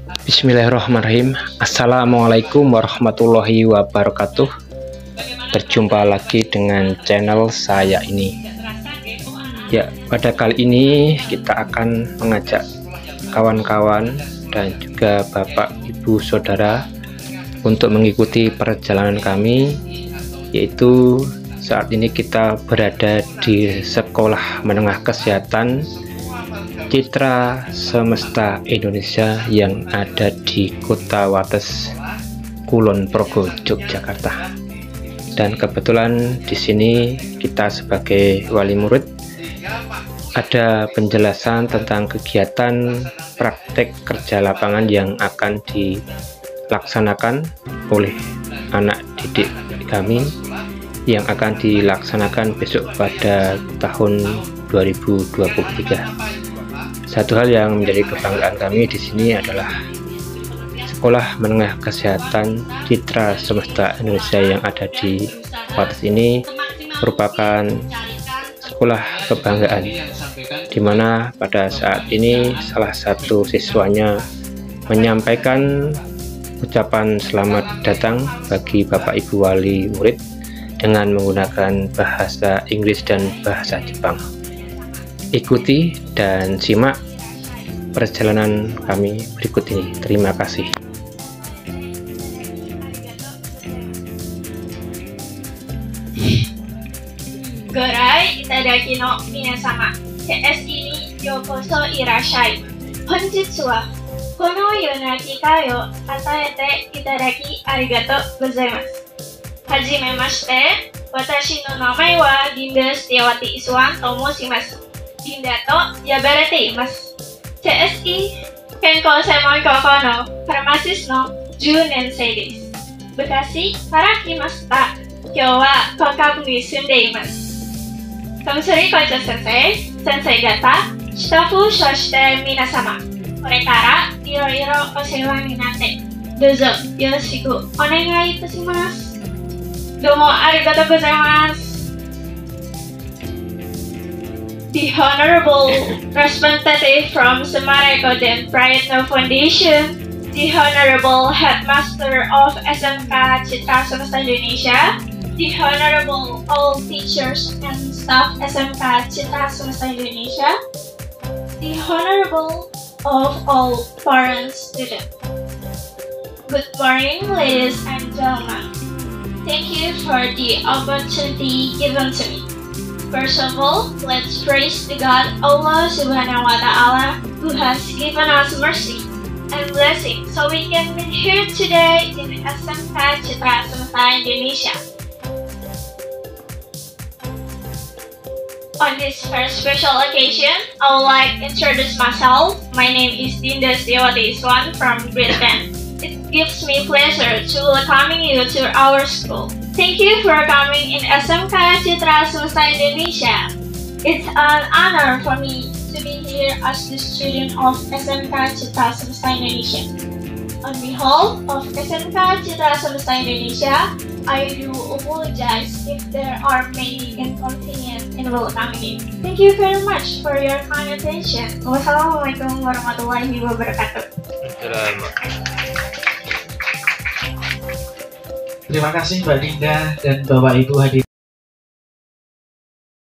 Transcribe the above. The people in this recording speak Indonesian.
Bismillahirrahmanirrahim. Assalamualaikum warahmatullahi wabarakatuh. Berjumpa lagi dengan channel saya ini. Ya, pada kali ini kita akan mengajak kawan-kawan dan juga bapak, ibu, saudara untuk mengikuti perjalanan kami, yaitu saat ini kita berada di Sekolah Menengah Kesehatan Citra Semesta Indonesia yang ada di Kota Wates, Kulon Progo, Yogyakarta. Dan kebetulan di sini kita sebagai wali murid ada penjelasan tentang kegiatan praktek kerja lapangan yang akan dilaksanakan oleh anak didik kami yang akan dilaksanakan besok pada tahun 2023. Satu hal yang menjadi kebanggaan kami di sini adalah Sekolah Menengah Kesehatan Citra Semesta Indonesia yang ada di Wates ini merupakan sekolah kebanggaan, di mana pada saat ini salah satu siswanya menyampaikan ucapan selamat datang bagi Bapak Ibu wali murid dengan menggunakan bahasa Inggris dan bahasa Jepang. Ikuti dan simak perjalanan kami berikut ini. Terima kasih. Gorai itadaki no minasama, TSI ni yokoso irashai. Honjitsu wa kono yona kikai o ataete itadaki arigatou gozaimasu. Hajimemashite, watashi no namae wa Dinda Setiawati Iswan to moshimasu. Dinda to yabarete imasu. TSI Kenko Semon Koko no Pharmacist no 10年生です。Bekasiから来ました。今日は工学部に住んでいます。Kamsuri Koicho Sensei、先生方、スタッフ、そして皆様、これからいろいろお世話になって、どうぞよろしくお願いいたします。どうもありがとうございます。The Honorable Representative from Semareko Dan Prayitno Foundation, the Honorable Headmaster of SMK Citra Semesta Indonesia, the Honorable all teachers and staff SMK Citra Semesta Indonesia, the Honorable of all parents, students. Good morning, ladies and gentlemen. Thank you for the opportunity given to me. First of all, let's praise the God Allah Subhanahu wa Ta'ala who has given us mercy and blessing so we can meet here today in SMK Citra Semesta Indonesia. On this very special occasion, I would like to introduce myself. My name is Dinda Setiawati Iswan from grade 10. It gives me pleasure to welcoming you to our school. Thank you for coming in SMK Citra Semesta Indonesia. It's an honor for me to be here as the student of SMK Citra Semesta Indonesia. On behalf of SMK Citra Semesta Indonesia, I do apologize if there are many inconvenience in welcoming you. Thank you very much for your kind attention. Wassalamualaikum warahmatullahi wabarakatuh. Terima kasih Mbak Dinda dan Bapak Ibu hadirin